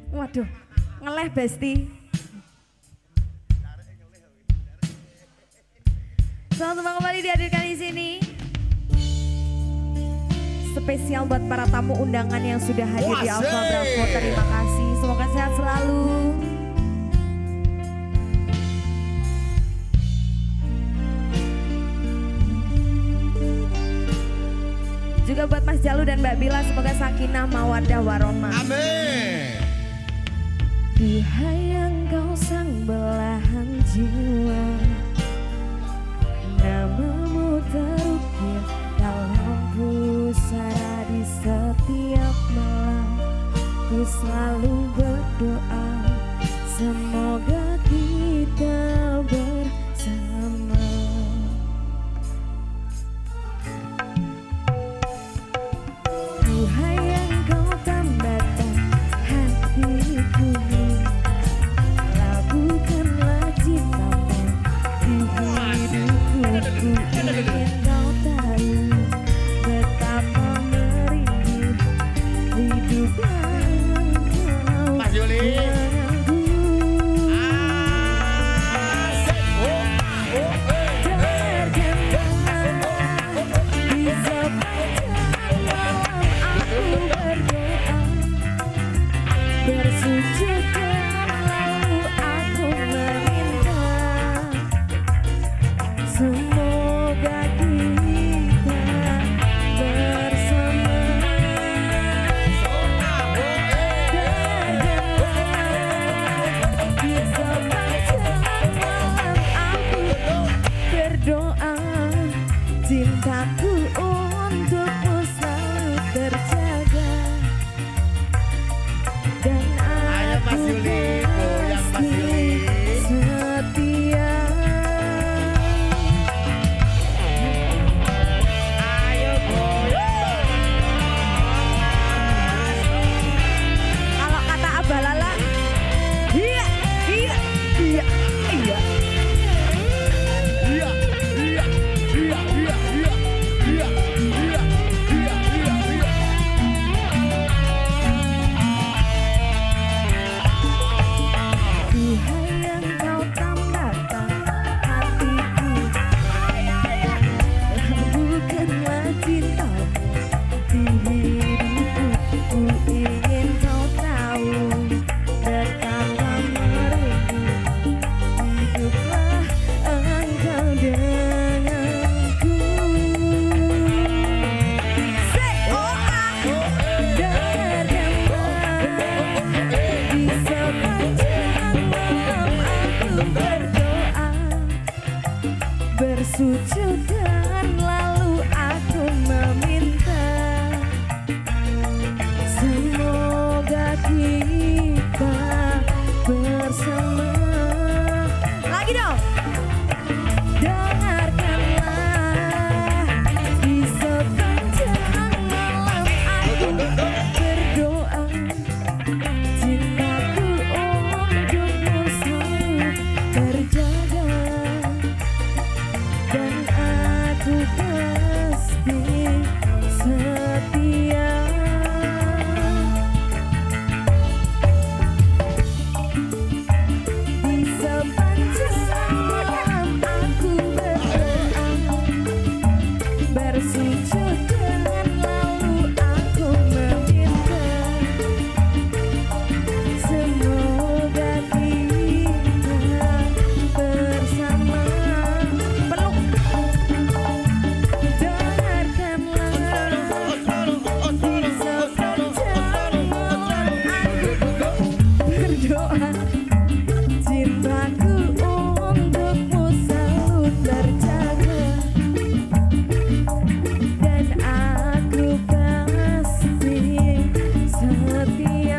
Waduh, ngeleh Besti. Selamat datang kembali dihadirkan di sini. Spesial buat para tamu undangan yang sudah hadir di Alfa Bravo. Terima kasih, semoga sehat selalu. Juga buat Mas Jalu dan Mbak Bila, semoga sakinah mawaddah warohmah. Amin. Duhai engkau sang belahan jiwa, namamu terukir dalam pusara di setiap malam. Ku selalu berdoa, semoga kita bersama. Duhai engkau tambatan hatiku, labuhkanlah cintamu di hidupku. Ingin kau tahu betapa merinding hidup yang kau Mas Yuli. menanggu. Dengarkanlah di sepanjang malam aku berdoa, bersujud lalu aku meminta, semoga kita bersama. Di sepanjang malam aku berdoa, cintaku untukmu selalu terjaga. Dan Ayo Mas aku Yuli, goyang Mas Yuli. setia. Ayo goyang. Kalau kata Abah Lala, iya, iya, iya, iya. Iya, iya, iya, iya, iya, iya, iya, iya, iya, iya. Duhai engkau tambatan hatiku, labuhkanlah cintamu di hidupku. Ingin kau tahu betapa merinding hiduplah engkau denganku. Say, oh aku dengarkanlah di sepanjang malam aku berdoa, bersujud dan lalu aku meminta, semoga kita bersama. Lagi dong. Dengarkanlah di sepanjang malam aku berdoa, cintaku untukmu selalu terjaga. Dan aku pasti setia. Di sepanjang malam aku berdoa, bersujud dan lalu aku meminta, semoga kita bersama. Peluk. Dengarkanlah di sepanjang malam aku berdoa, cintaku untukmu selalu terjaga. Dan aku pasti setia.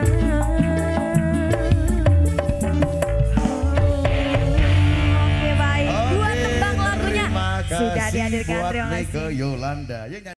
Oke baik, dua tembang lagunya Terima kasih sudah dihadirkan. buat Terima Nike kasih. Yolanda. Yuk,